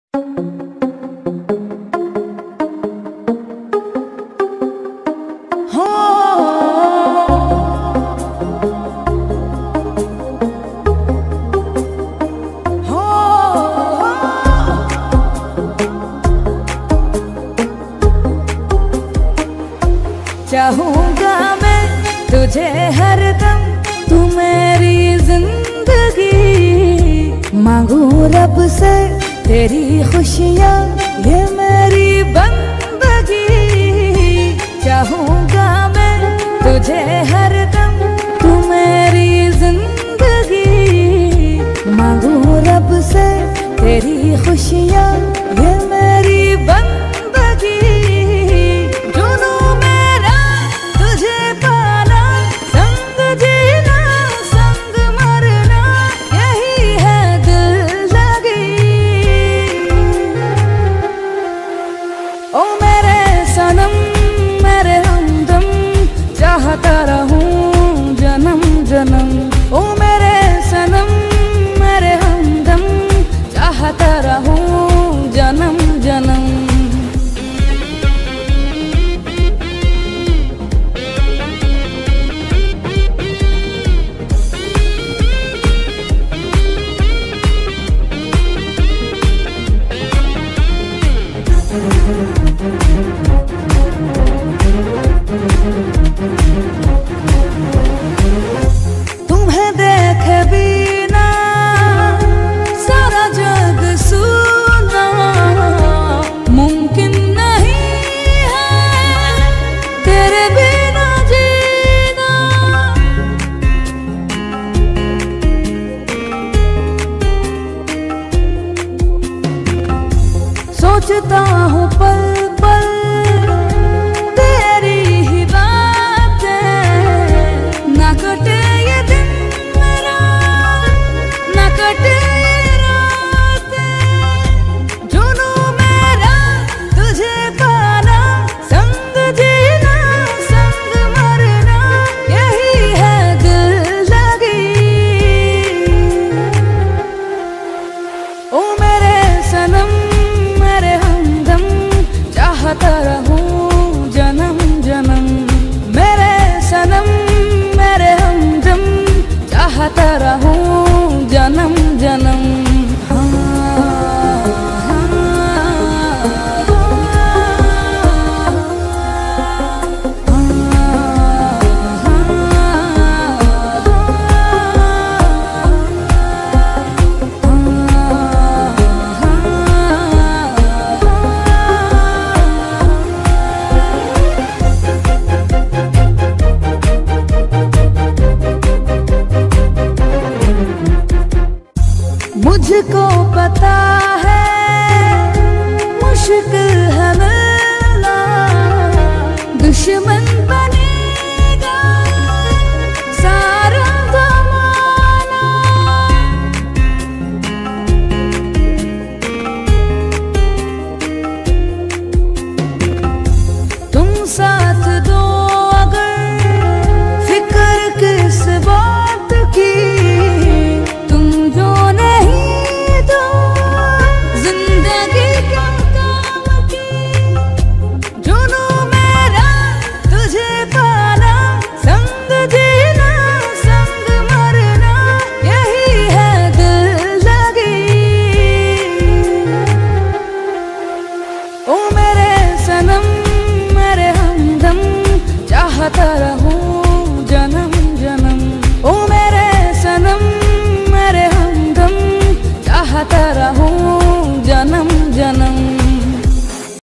चाहूंगा मैं तुझे हरदम, तू मेरी जिंदगी। मांगू रब से तेरी खुशियाँ, ये मेरी बंदगी। चाहूंगा मैं तुझे हरदम, तू मेरी जिंदगी। मांगू रब से तेरी खुशियाँ, ये मेरी बंदगी। ओ मेरे सनम मेरे हमदम, चाहता रहूं जन्म जन्म। ओ मेरे सनम मेरे हमदम, चाहता रहूं जन्म जन्म। तुम्हें देखे बिना सारा जग सुना, मुमकिन नहीं है तेरे बिना जीना। सोचता हूँ पल पल तेरी ही बातें, ना कटे ये दिन मेरा, ना कटे ये रातें। जुनू मेरा तुझे पाना, संग जीना संग मरना, यही है दिल लगी। ओ मेरे सनम मेरे हमदम, चाहता रहूं जन्म जन्म। मेरे सनम मेरे हमदम, चाहता रहूं जन्म जन्म। मुझको पता है मुश्किल है मिलना, दुश्मन